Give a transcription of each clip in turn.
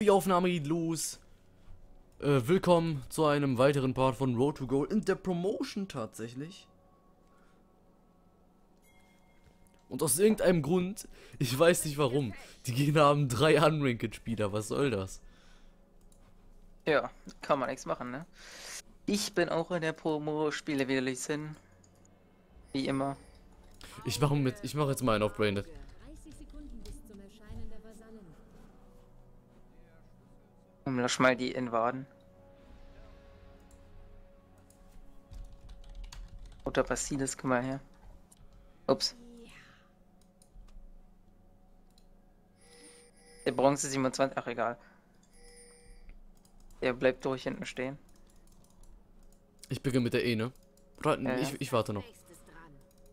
die Aufnahme geht los. Willkommen zu einem weiteren Part von Road to Gold in der Promotion tatsächlich. Und aus irgendeinem Grund, ich weiß nicht warum, die Gegner haben 3 Unranked-Spieler, was soll das? Ja, kann man nichts machen, ne? Ich bin auch in der Promo, spiele wieder Lee Sin. Wie immer. Ich mache jetzt mal einen auf Branded. 30 Sekunden bis zum Erscheinen der Vasallen. Lass mal die Invaden. Oder Basilis, komm mal her. Ups. Der Bronze 27, ach egal. Der bleibt durch hinten stehen. Ich beginne mit der E, ne? Oder, Ja. ich warte noch. Nächstes dran.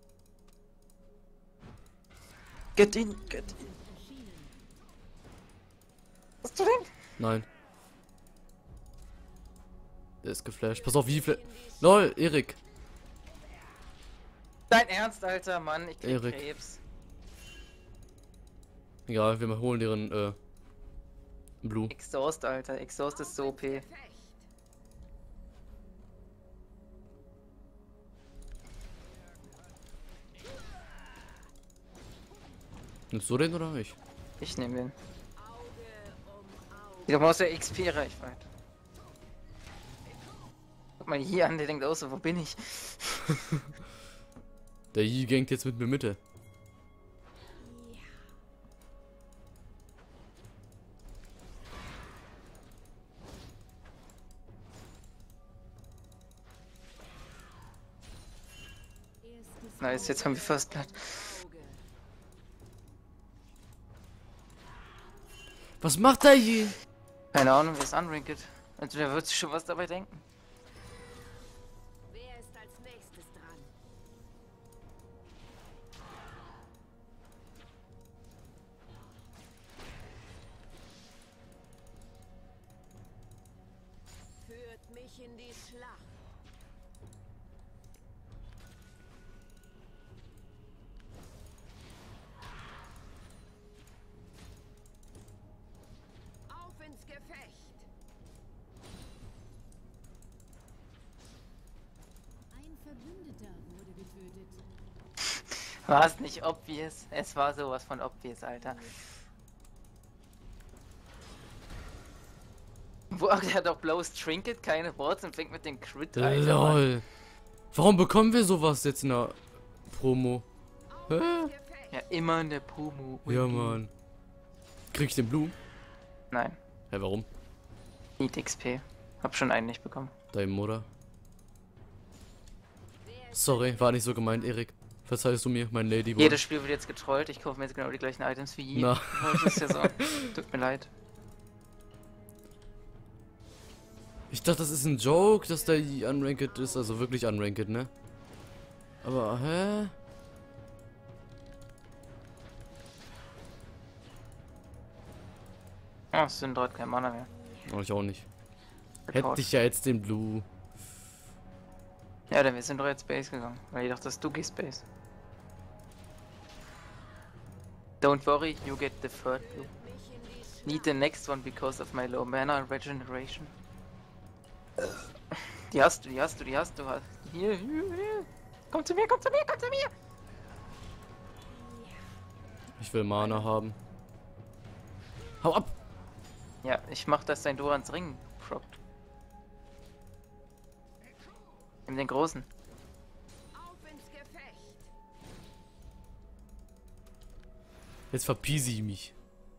Get in, get in. Was du denn? Nein. Der ist geflasht. Pass auf, wie viel... LOL, Erik. Dein Ernst, Alter, Mann, ich krieg Erik. Krebs. Egal, wir holen deren, Blue. Exhaust, Alter, Exhaust ist so OP. Nimmst du den oder ich? Ich nehme den. Ich komme aus der XP-Reichweite. Guck mal hier an, der denkt auch so, wo bin ich? Der Yi gangt jetzt mit mir Mitte. Erstes Nice, jetzt haben wir First Blood. Auge. Was macht der Yi? Keine Ahnung, wer ist unranked. Also der wird sich schon was dabei denken. Wer ist als nächstes dran? Führt mich in die Schlacht. Auf ins Gefecht. Ein Verbündeter wurde getötet. War es nicht obvious? Es war sowas von obvious, Alter. Wo der hat doch blaues Trinket, keine Boards und fängt mit dem Crit, Alter. Mann. LOL. Warum bekommen wir sowas jetzt in der Promo? Hä? Ja, immer in der Promo. Ja, Mann. Krieg ich den Blue? Nein, Hä, warum? Need XP. Hab schon einen nicht bekommen. Deine Mutter. Sorry, war nicht so gemeint, Erik. Verzeihst du mir, mein Ladyboy? Jedes Spiel wird jetzt getrollt, ich kaufe mir jetzt genau die gleichen Items wie je. Na. Das ist ja so. Tut mir leid. Ich dachte, das ist ein Joke, dass der Yi unranked ist, also wirklich unranked, ne? Aber, hä? Oh, es sind dort kein Mana mehr. Oh, ich auch nicht. Hätte Getauscht. ich ja jetzt den Blue. Ja, denn wir sind doch jetzt Base gegangen, weil ich dachte, dass du gehst Base. Don't worry, you get the third blue. Need the next one because of my low mana and regeneration. Die hast du. Hier. Komm zu mir. Ich will Mana haben. Hau ab! Ja, ich mach, dass dein Dorans Ring droppt. Nimm den großen. Auf ins Gefecht. Jetzt verpiese ich mich.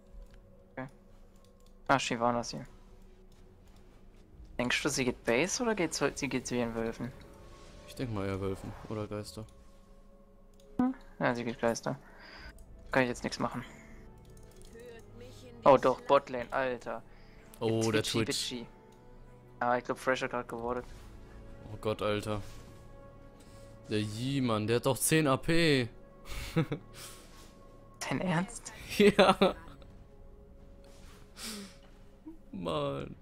Ah, Shyvana hier. Denkst du, sie geht Base oder sie geht zu ihren Wölfen? Ich denke mal eher Wölfen oder Geister. Ja, sie geht Geister. Kann ich jetzt nichts machen. Führt mich in die Oh doch, Botlane, Alter. Oh, der Twitchy, Twitch. bitchy. Ah, ich glaube, Fresh hat gerade geworden. Oh Gott, Alter. Der Yi, Mann, der hat doch 10 AP. Dein Ernst? Ja. Mann.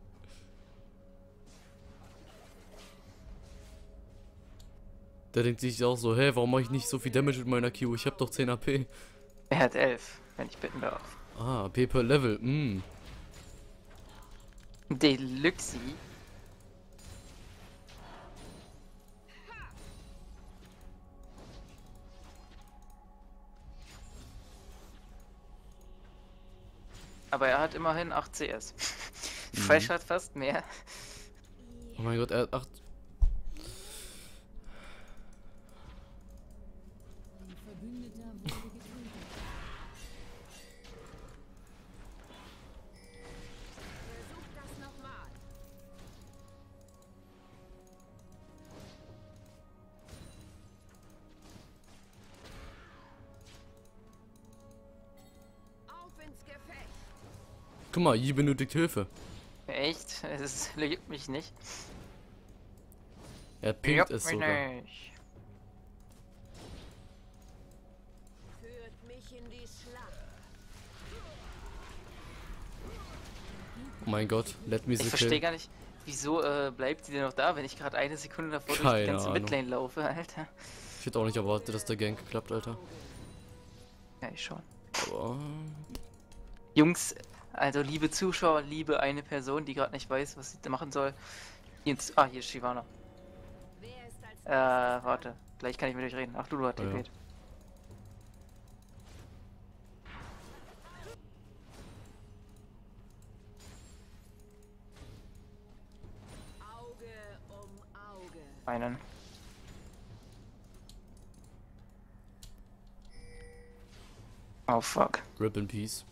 Der denkt sich auch so, hä, warum mache ich nicht so viel Damage mit meiner Q? Ich habe doch 10 AP. Er hat 11, wenn ich bitten darf. Ah, AP per Level, Deluxi. Aber er hat immerhin 8 CS. Fresh hat fast mehr. Oh mein Gott, er hat 8. Ein Verbündeter wurde getötet. Versuch das nochmal. Auf ins Gefecht. Guck mal, Yi benötigt Hilfe. Echt? Es juckt mich nicht. Er pinkt Juckt es mich sogar. nicht. Führt mich in die Schlacht. Oh mein Gott, let me Ich the verstehe kill. gar nicht, wieso bleibt sie denn noch da, wenn ich gerade eine Sekunde davor durch die Keine ganze Ahnung. Midlane laufe, Alter. Ich hätte auch nicht erwartet, dass der Gank klappt, Alter. Ja, ich schon. Aber Jungs, also liebe Zuschauer, liebe eine Person, die gerade nicht weiß, was sie da machen soll. Jetzt, hier ist Shyvana. Wer ist als Warte, gleich kann ich mit euch reden. Ach, Lulu hat Ja. TP't. Auge um Auge. Einen. Oh fuck. Rip in Peace.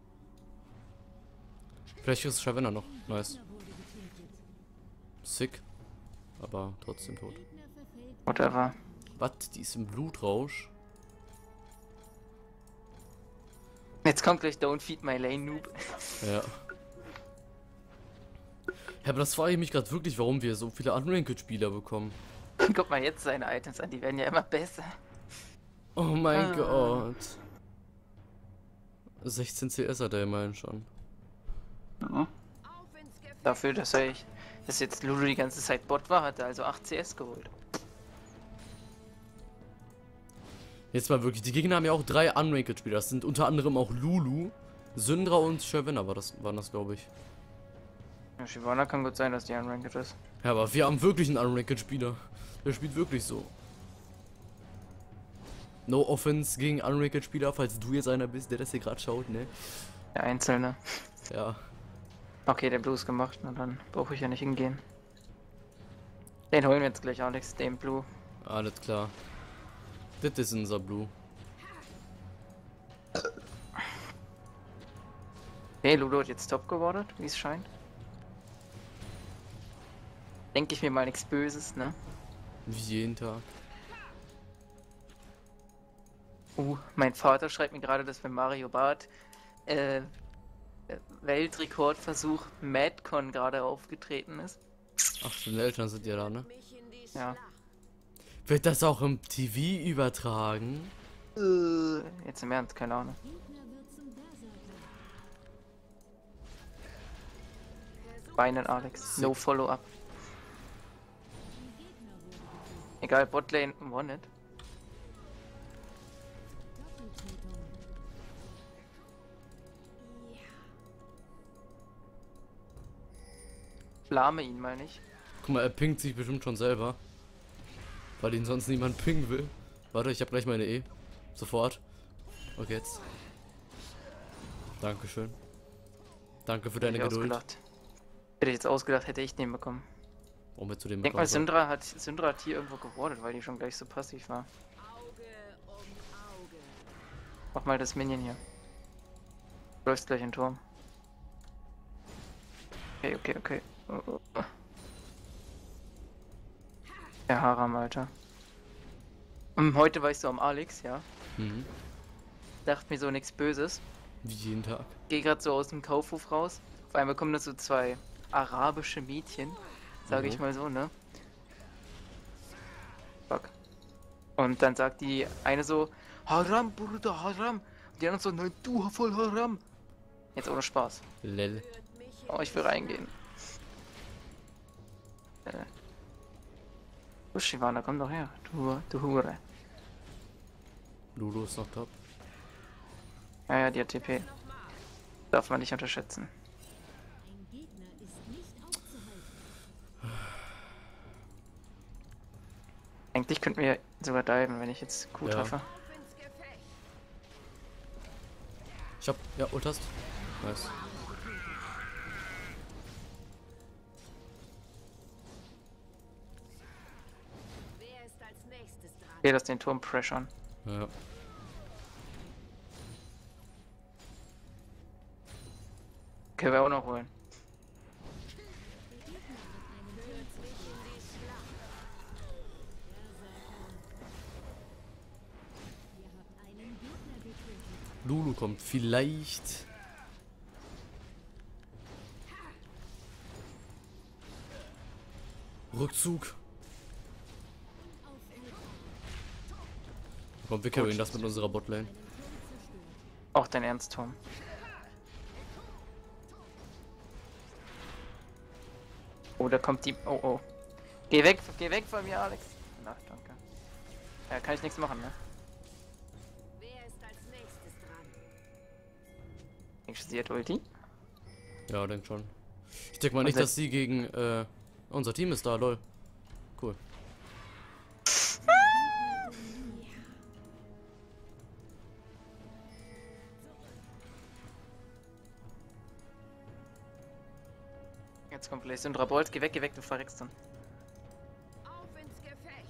Vielleicht ist Shyvana noch. Nice. Gegner wurde getötet. Sick. Aber trotzdem tot. Gegner verfällt. Whatever. Was? Die ist im Blutrausch? Jetzt kommt gleich Don't Feed My Lane Noob. Ja. Ja, aber das frage ich mich gerade wirklich, warum wir so viele Unranked-Spieler bekommen. Guck mal jetzt seine Items an, die werden ja immer besser. Oh mein Ah. Gott. 16 CS hat er immerhin schon. Ja. Auf ins Gefecht. Dafür, dass jetzt Lulu die ganze Zeit Bot war, hat er also 8 CS geholt. Jetzt mal wirklich, die Gegner haben ja auch 3 Unranked-Spieler. Das sind unter anderem auch Lulu, Syndra und Shyvana waren das, glaube ich. Ja, Shyvana kann gut sein, dass die unranked ist. Ja, aber wir haben wirklich einen Unranked-Spieler. Der spielt wirklich so. No offense gegen Unranked-Spieler, falls du jetzt einer bist, der das hier gerade schaut, ne? Der Einzelne. Ja. Okay, der Blue ist gemacht, na dann brauche ich ja nicht hingehen. Den holen wir jetzt gleich, Alex, den Blue. Alles klar. Das ist unser Blue. Okay, Lulu hat jetzt top gewordet, wie es scheint. Denke ich mir mal nichts Böses, ne? Wie jeden Tag. Mein Vater schreibt mir gerade, dass bei Mario Barth Weltrekordversuch Madcon gerade aufgetreten ist. Ach, deine Eltern sind ja da, ne? Mich in die Ja. Schlacht. Wird das auch im TV übertragen? Jetzt im Ernst, keine Ahnung. Gegner wird zum Berserker. Versuch Beinen, Alex. No Follow-up. Ein Gegner wurde getötet. Egal, Botlane won it. Doppeltötung. Lahme ihn mal nicht. Guck mal, er pinkt sich bestimmt schon selber. Weil ihn sonst niemand pingen will. Warte, ich hab gleich meine E. Sofort. Okay, jetzt. Dankeschön. Danke für deine Hätte ich Geduld. ausgelacht. Hätte ich jetzt ausgedacht, hätte ich den bekommen. Warum wir zu dem Denk mal, bekommen Syndra hat hier irgendwo gewordet, weil die schon gleich so passiv war. Auge um Auge. Mach mal das Minion hier. Du läufst gleich in den Turm. Okay. Oh. Der Haram, Alter. Heute weißt du um Alex, ja. Mhm. Dachte mir so nichts Böses. Wie jeden Tag. Geh grad so aus dem Kaufhof raus. Auf einmal kommen da so 2 arabische Mädchen. Sage ich Mhm. mal so, ne? Fuck. Und dann sagt die eine so, Haram, Bruder, Haram. Und die anderen so, nein, du voll Haram. Jetzt ohne Spaß. Lel. Führt mich in Oh, ich will reingehen. Du Shyvana, komm doch her. Du Hure. Lulu ist noch top. Ja, die hat TP. Darf man nicht unterschätzen. Ein Gegner ist Eigentlich könnten wir sogar diven, wenn ich jetzt Q Ja. treffe. Auf ins Gefecht. Ich hab. Ja, Ultast. Nice. Wer ist als nächstes dran? Okay, lass den Turm pressern. Ja. Können wir auch noch holen. Lulu kommt vielleicht. Rückzug. Komm, wir carryen das mit unserer Botlane. Auch dein Ernst, Turm. Oh, da kommt die. Oh, oh. Geh weg von mir, Alex. Na, danke. Ja, kann ich nichts machen, ne? Wer ist als nächstes dran? Denkst du, sie hat Ulti? Ja, denk schon. Ich denke mal Und nicht, wenn- dass sie gegen. Unser Team ist da, lol. Cool. Jetzt kommt Lysandra Bolt. Geh weg, du verreckst dann. Auf ins Gefecht.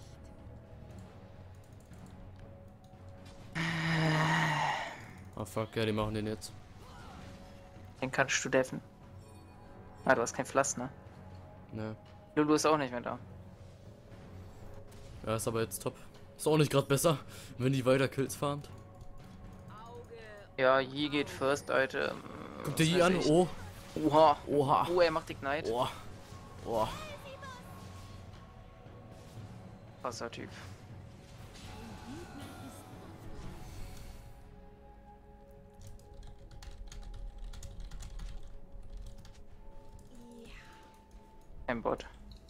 Ah fuck, ja, die machen den jetzt. Den kannst du deffen. Ah, du hast kein Flass, ne? Ne. Lulu ist auch nicht mehr da. Ja, ist aber jetzt top. Ist auch nicht gerade besser, wenn die weiter Kills farmt. Auge. Ja, Yi geht First, Item. Guck dir die an. Oh. Oha. Oha. Oh, er macht Ignite. Oh. Oh. Krasser Typ. Ein Bot.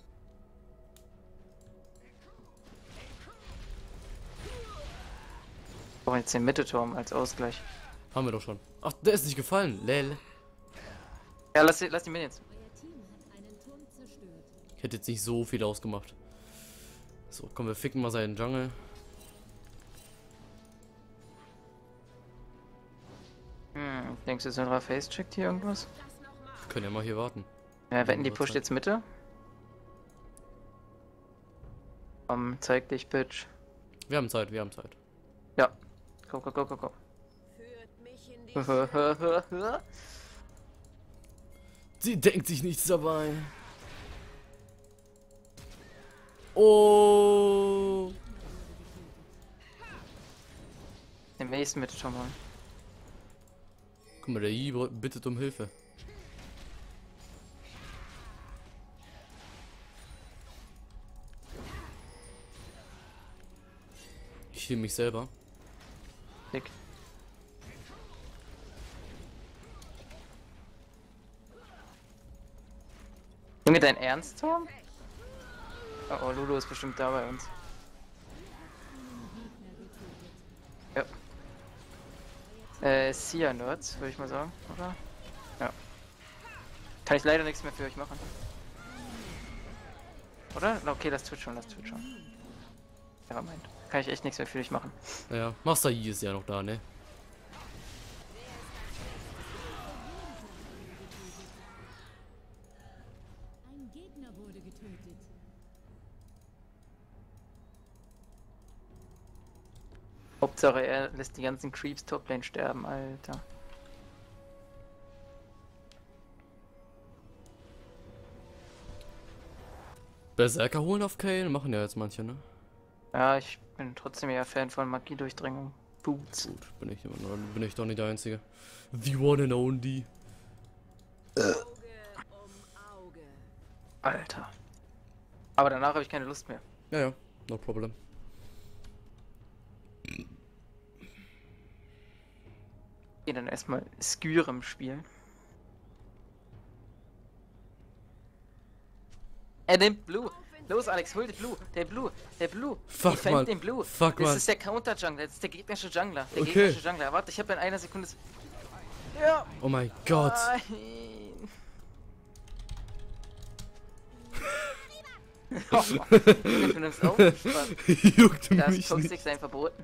Wir brauchen jetzt den Mittelturm als Ausgleich. Haben wir doch schon. Ach, der ist nicht gefallen. Lel. Ja, lass die Minions. Ich hätte jetzt nicht so viel ausgemacht. So, komm, wir ficken mal seinen Jungle. Denkst du, Syndra Face checkt hier irgendwas? Wir können ja mal hier warten. Ja, wetten, die Nur pusht Zeit. jetzt Mitte. Komm, zeig dich, Bitch. Wir haben Zeit, wir haben Zeit. Ja. Go. Führt mich in die Schlacht. Sie denkt sich nichts dabei. Oh. Den nächsten Mittelturm holen. Guck mal, der Yi bittet um Hilfe. Ich heal mich selber. Dick. Junge, dein Ernst, Tom? Oh, Lulu ist bestimmt da bei uns. Ja. Sia-Nerds, würde ich mal sagen, oder? Ja. Kann ich leider nichts mehr für euch machen. Oder? Okay, das tut schon. Ja, meint. Kann ich echt nichts mehr für dich machen. Ja, Master Yi ist ja noch da, ne? Ein Gegner wurde getötet. Hauptsache, er lässt die ganzen Creeps Toplane sterben, Alter. Berserker holen auf Kayle, machen ja jetzt manche, ne? Ja, ich bin trotzdem eher Fan von Magiedurchdringung. Boots. Gut, bin ich doch nicht der Einzige. The one and only. Auge um Auge. Alter. Aber danach habe ich keine Lust mehr. Ja, no problem. Geh dann erstmal Skyrim spielen. Er nimmt Blue. Los, Alex, hol den Blue. Der Blue. Fuck, Defend Mann. den Blue. Fuck, das Mann. ist der Counter-Jungler. Das ist der gegnerische Jungler. Okay. Warte, ich habe in einer Sekunde... Ja. Oh mein Gott. Nein. Du nimmst auch Spaß. Juckt Da mich ist Toxic nicht. sein verboten.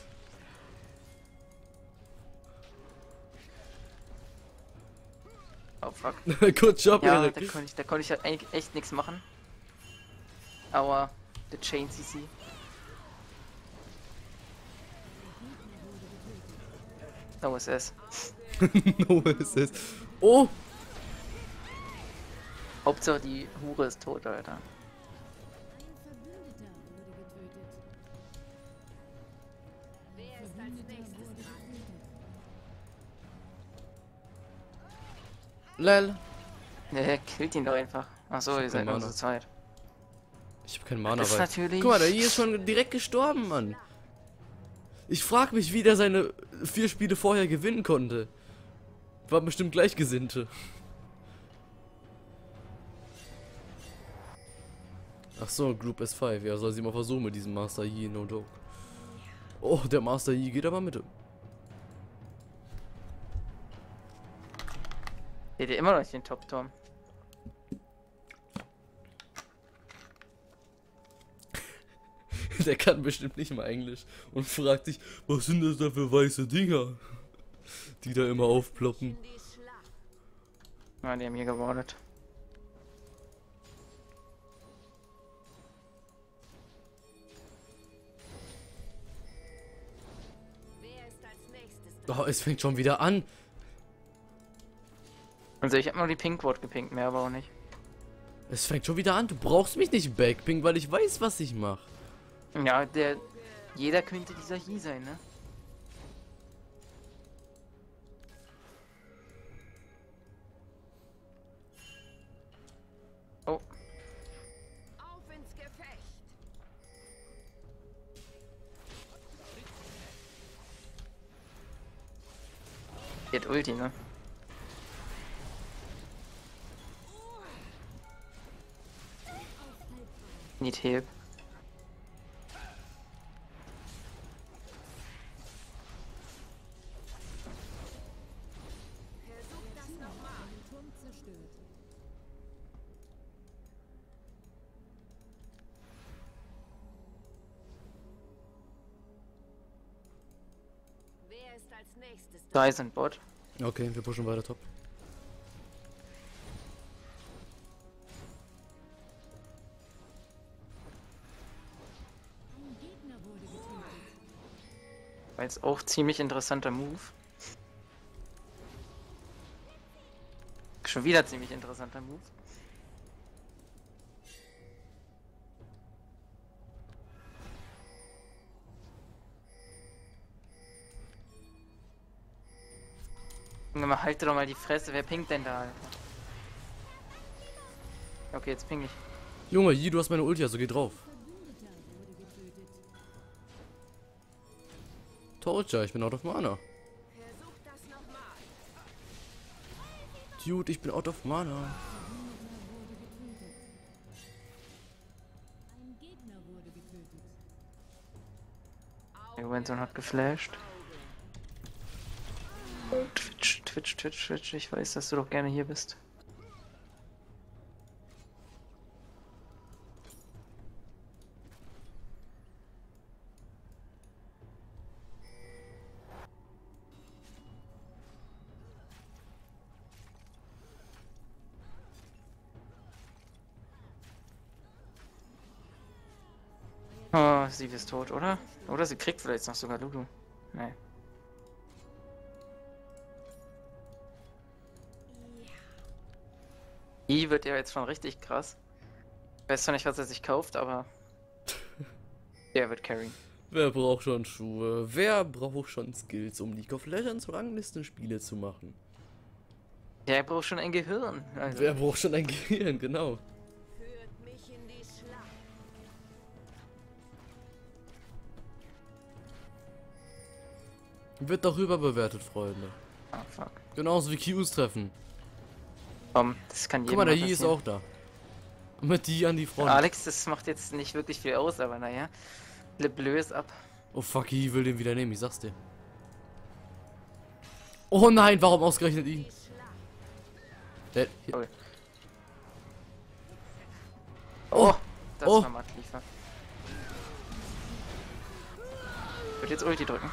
Oh fuck. Good job, Ja, Erik. da konnte ich halt eigentlich echt nichts machen. Aber the Chain CC. No SS. No SS. Oh! Hauptsache die Hure ist tot, Alter. Ein Verbündeter wurde getötet. Wer ist als nächstes dran? Lel. Ne, killt ihn doch einfach. Achso, ihr seid nur Mana. zu zweit. Ich hab keinen Mana, Das ist weil... natürlich. Guck mal, der hier ist schon direkt gestorben, Mann. Ich frag mich, wie der seine 4 Spiele vorher gewinnen konnte. War bestimmt Gleichgesinnte. Ach so, Group S5. Ja, soll sie mal versuchen mit diesem Master Yi, no joke. Oh, der Master Yi geht aber Mitte. Seht ihr immer noch nicht den Top-Turm? Der kann bestimmt nicht mal Englisch und fragt sich, was sind das da für weiße Dinger, die da immer aufploppen. In die Schlacht. Ah, die haben hier gewartet. Wer ist als nächstes dran? Oh, es fängt schon wieder an. Also ich habe nur die Pink-Ward gepinkt, mehr aber auch nicht. Es fängt schon wieder an. Du brauchst mich nicht backping, weil ich weiß, was ich mache. Ja, jeder könnte dieser hier sein, ne? Oh, Auf ins Gefecht. die hat Ulti, ne? Need help. Versuch das nochmal. Den Turm zerstört. Wer ist als nächstes dran? Da ist ein Bot. Okay, wir pushen weiter top. Ein Gegner wurde getötet. War jetzt auch ziemlich interessanter Move. Schon wieder ziemlich interessanter Move. Junge, mal halte doch mal die Fresse, wer pinkt denn da, Alter? Okay, jetzt ping ich. Junge, Yi, du hast meine Ulti, also geh drauf. Verbündeter wurde getötet. Told ya, ich bin out of Mana. Versuch das nochmal. Dude, ich bin out of Mana. Verbündeter wurde getötet. Ein Gegner wurde getötet. Der Wenson hat geflasht. Twitch, ich weiß, dass du doch gerne hier bist. Oh, sie ist tot, oder? Oder sie kriegt vielleicht noch sogar Lulu. Nee. I wird ja jetzt schon richtig krass. Weiß zwar nicht, was er sich kauft, aber der wird carry. Wer braucht schon Schuhe? Wer braucht schon Skills, um League of Legends Ranglistenspiele zu machen? Der braucht schon ein Gehirn. Also, Wer braucht schon ein Gehirn, genau. Führt mich in die Schlacht. Wird doch überbewertet, Freunde. ah, fuck. Genauso wie Qs treffen. Komm, das kann Guck jedem mal, der mal Yi ist passieren. auch da. Mit die an die Front. Alex, das macht jetzt nicht wirklich viel aus, aber naja. Le Bleu ist ab. Oh fuck, Yi will den wieder nehmen, ich sag's dir. Oh nein, warum ausgerechnet ihn? Die Schlacht. Der, Oh, oh, das Oh. nochmal liefern. Ich würde jetzt Ulti drücken.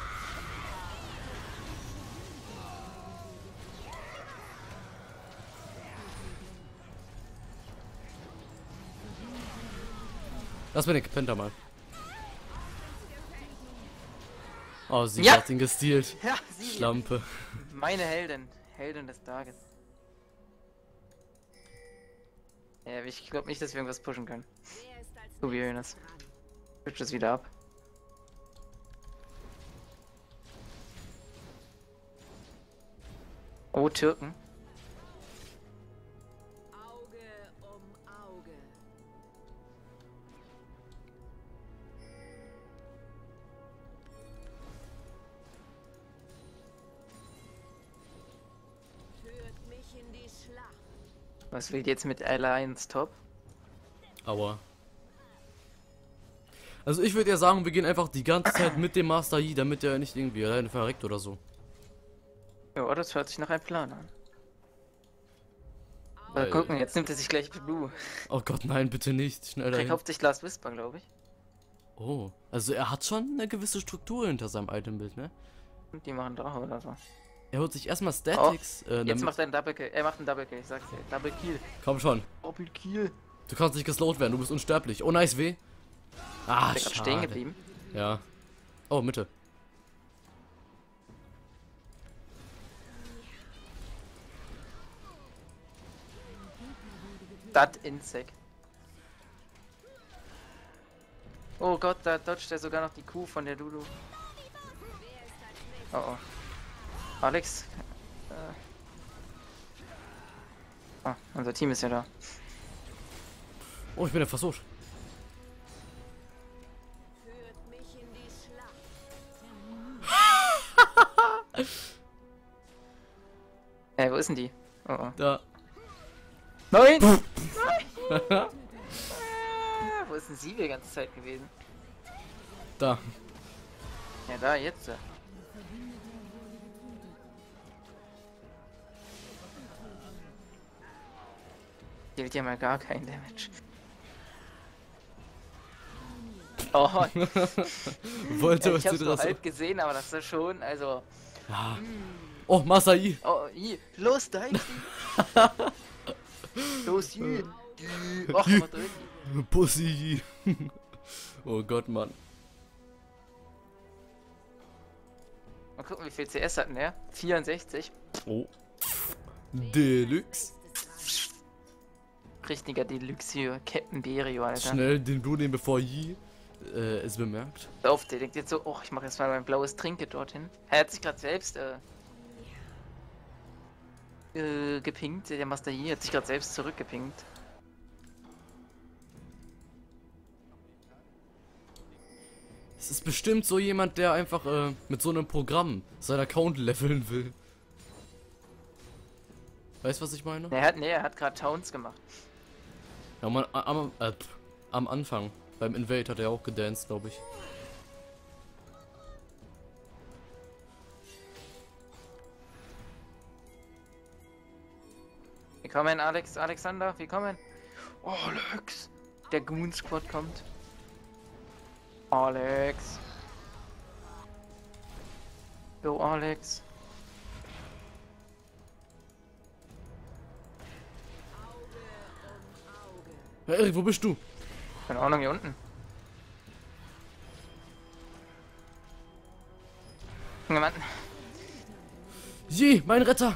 Lass mir den Penta mal. Oh, sie Ja. hat ihn gestealt. Ja, sie. Schlampe. Meine Heldin. Heldin des Tages. Ja, ich glaube nicht, dass wir irgendwas pushen können. Wer ist als So wie Jonas. Switch es wieder ab. Oh, Türken. Auge um Auge? Führt mich in die Schlacht. Was will jetzt mit Alliance Top? Aua. Also ich würde ja sagen, wir gehen einfach die ganze Zeit mit dem Master Yi, damit er nicht irgendwie alleine verreckt oder so. Ja, das hört sich nach einem Plan an. Mal Weil- gucken, jetzt nimmt er sich gleich Blue. Oh Gott, nein, bitte nicht. Schnell Er dahin. kauft sich Last Whisper, glaube ich. Oh, also er hat schon eine gewisse Struktur hinter seinem Itembild, ne? Und die machen Drache oder so. Er holt sich erstmal Statics. Jetzt damit- macht er einen Double Kill. Er macht einen Double Kill, ich sag's dir. Double Kill. Komm schon. Double Kill. Du kannst nicht geslowt werden, du bist unsterblich. Oh, nice, weh. Ah, Ist der gerade stehen schade. geblieben? Ja. Oh, Mitte. Das Insekt. Oh Gott, da dodgt er sogar noch die Kuh von der Lulu. Oh oh. Alex. Ah, unser Team ist ja da. Oh, ich bin ja versucht. Führt mich in die Schlacht. Wo ist denn die? Oh oh. Da. Nein! Nein! Wo ist denn sie die ganze Zeit gewesen? Da. Ja, da, jetzt. Dealt ja mal gar kein Damage. Oh, Wollte ich hab's du nur das? halb gesehen, aber das ist schon, also... Ja. Oh, Master Yi. Oh, los, da ist die! Los, hier! Och, mal drücken. Pussy. Oh Gott, Mann. Mal gucken, wie viel CS hatten der? 64. Oh. Deluxe. Richtiger Deluxe hier, Captain Berio, Alter. Schnell den Blue nehmen, bevor Yi es bemerkt. Auf, der denkt jetzt so, oh, ich mache jetzt mal mein blaues Trinket dorthin. Er hat sich gerade selbst gepinkt, der Master Yi hat sich gerade selbst zurückgepinkt. Es ist bestimmt so jemand, der einfach mit so einem Programm seinen Account leveln will. Weißt du, was ich meine? Er hat gerade Towns gemacht. Ja, man, am Anfang. Beim Invade hat er auch gedanced, glaube ich. Willkommen, Alexander, willkommen. Oh, Alex, der Goon Squad kommt. Alex. Go, Alex. Ja, Erik, wo bist du? Keine Ahnung, hier unten. Mann. Yi, mein Retter!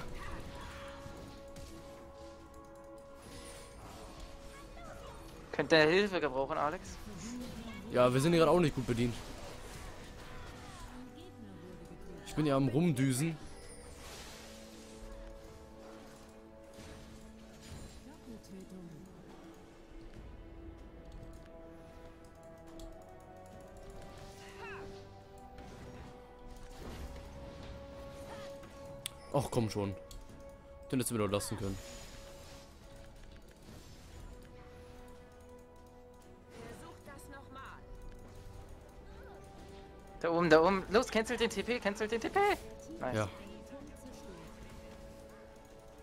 Könnte er Hilfe gebrauchen, Alex? Ja, wir sind hier gerade auch nicht gut bedient. Ich bin ja am Rumdüsen. Doppeltötung. Ach komm schon. Den hättest du mir doch lassen können. Versucht das nochmal. Da oben. Los, cancel den TP, cancel den TP. Nice. Ja.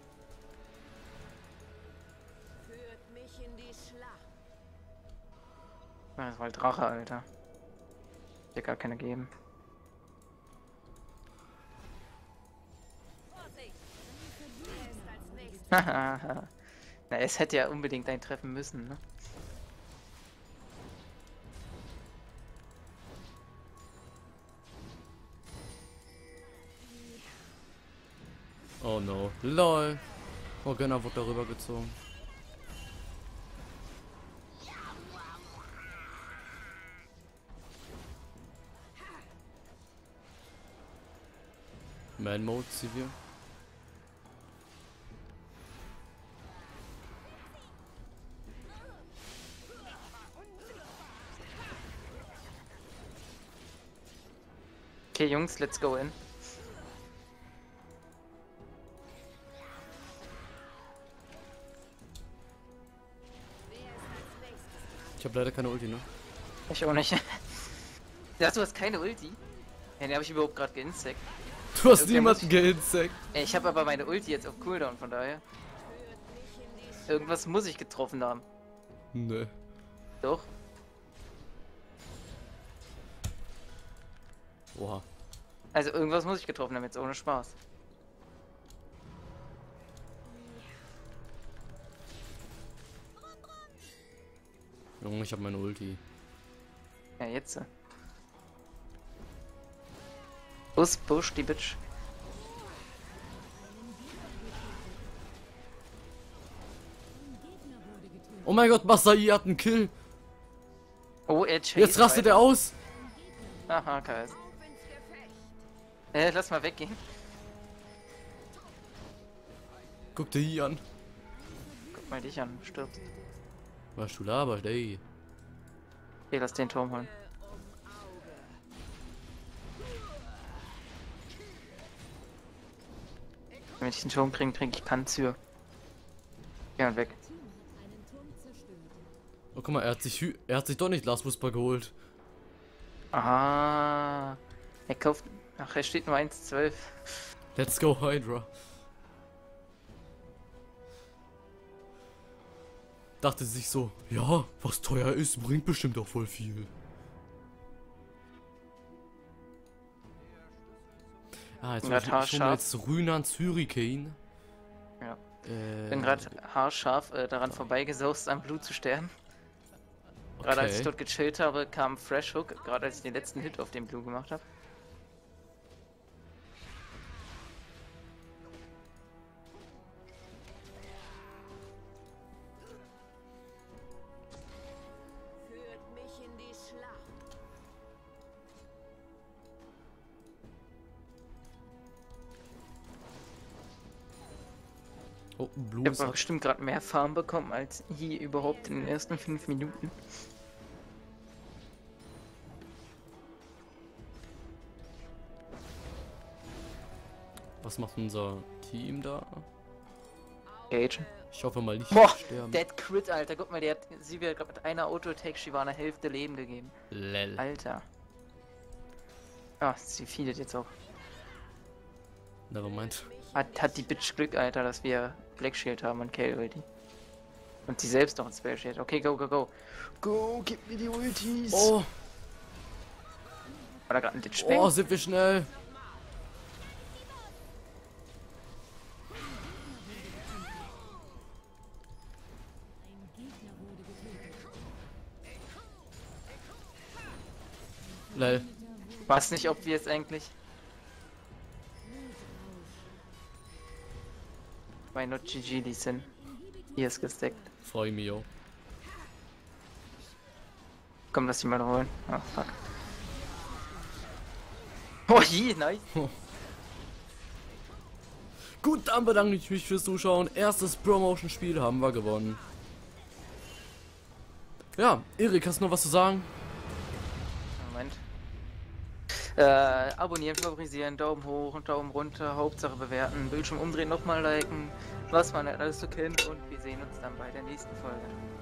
Führt mich in die Schlacht. Das war halt Drache, Alter. Dir gar keine geben. Hahaha. Na, es hätte ja unbedingt einen treffen müssen, ne? Oh no. LOL. Morgana wurde darüber gezogen. Man Mode, Zivir. Okay, Jungs, let's go in. Ich habe leider keine Ulti, ne? Ich auch nicht. Ja, du hast keine Ulti? Ja, den habe ich überhaupt gerade geinseckt. Du hast Irgendwer niemanden muss geinseckt. Ich habe aber meine Ulti jetzt auf Cooldown, von daher. Irgendwas muss ich getroffen haben. Nö. Doch. Oha. Also irgendwas muss ich getroffen haben, jetzt ohne Spaß. Junge, ich habe meine Ulti. Ja, jetzt. Bush, die Bitch. Oh mein Gott, Masai hat einen Kill. Oh, er chased Jetzt rastet weiter. er aus. Aha, KS. Lass mal weggehen. Guck dir hier an. Guck mal dich an, stirbst. Was du laberst, ey. Okay, lass den Turm holen. Wenn ich den Turm kriege, kriege ich Panzer. Ja, und weg. Einen Turm zerstört. Oh, guck mal, er hat sich doch nicht Last Whisper geholt. Aha. Er kauft. Ach, er steht nur 1,12. Let's go, Hydra. Dachte sich so, ja, was teuer ist, bringt bestimmt auch voll viel. Ah, jetzt Grad muss ich schon mal haarscharf. jetzt Rünans Hurricane. Ja. Bin gerade haarscharf daran vorbeigesaust, am Blut zu sterben. Gerade als ich dort gechillt habe, kam Fresh Hook, gerade als ich den letzten Hit auf den Blue gemacht habe. Führt mich in die Schlacht. Oh, Ich Blue habe ist aber bestimmt gerade mehr Farm bekommen als hier überhaupt in den ersten 5 Minuten. Was macht unser Team da? Gage. Ich hoffe mal nicht Boah, sterben. Dead Crit, Alter. Guck mal, sie wird gerade mit einer Auto-Attack Shivana Hälfte Leben gegeben. Lel. Alter. Ah, sie feedet jetzt auch. Nevermind. Hat die Bitch Glück, Alter, dass wir Black Shield haben und Kale Ulti. Und sie selbst noch ein Spell Shield. Okay, go, go, go. Go, gib mir die Ultis. Oh, War da gerade ein Ditch oh, sind wir schnell. Ein Gegner wurde getötet. Lel. Weiß nicht, ob wir jetzt eigentlich. Bei Not GG die sind. Hier ist gesteckt. Freu mich auch. Komm, lass die mal holen. Ah, fuck. Oh, je, nice. Gut, dann bedanke ich mich fürs Zuschauen. Erstes Promotion-Spiel haben wir gewonnen. Ja, Erik, hast du noch was zu sagen? Moment. Abonnieren, favorisieren, Daumen hoch und Daumen runter, Hauptsache bewerten, Bildschirm umdrehen, nochmal liken, was man alles so kennt und wir sehen uns dann bei der nächsten Folge.